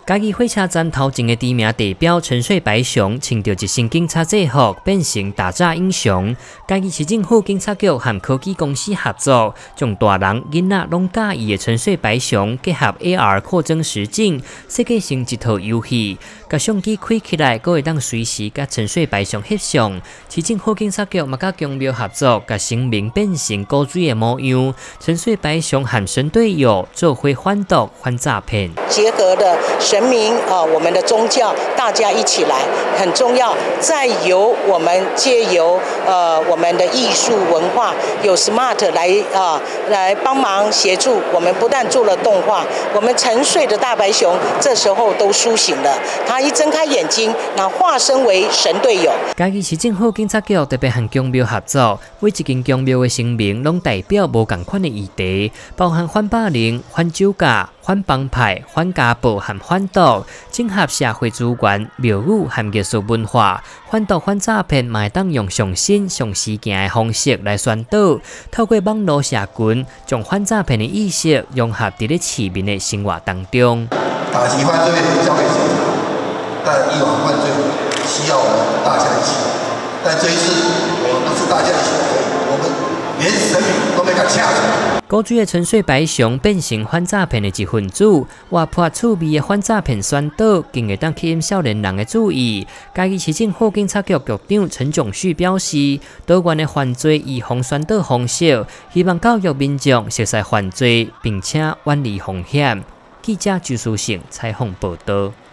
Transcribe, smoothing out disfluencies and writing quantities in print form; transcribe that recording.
嘉义火车站头前的知名地标沉水白熊，穿着一身警察制服，变成打诈英雄。嘉义市政府警察局和科技公司合作，将大人、囡仔拢介意的沉水白熊结合 AR 扩增实境，设计成一套游戏。甲相机开起来，阁会当随时甲沉水白熊翕相。市政府警察局嘛甲公庙合作，甲生命变成古水的模样。沉水白熊和神队友做伙反毒、反诈骗， 结合的神明我们的宗教，大家一起来很重要。再由我们借由我们的艺术文化，有 Smart 来帮忙协助。我们不但做了动画，我们沉睡的大白熊这时候都苏醒了。他一睁开眼睛，那化身为神队友。 嘉义市政府警察局特别和公庙合作，每一间公庙的声明拢代表无同款的议题，包含反霸凌、反酒驾、反帮派、反家暴和反毒，整合社会资源、庙宇和艺术文化，反毒反诈骗，嘛会当用上新、上时行的方式来宣导，透过网络社群，将反诈骗的意识融合在咧市民的生活当中。 打击犯罪交给警察，但预防犯罪需要我们大家一起。但这一次，我们不是大家一起可以，我们连神明都没敢掐住。 古锥的沉水白熊变成反诈骗的一份子，活泼趣味的反诈骗宣导，更会当吸引少年人的注意。嘉义市政府警察局局长陈炯旭表示，多元的犯罪预防宣导方式，希望教育民众熟悉犯罪，并且远离风险。记者朱书成采访报道。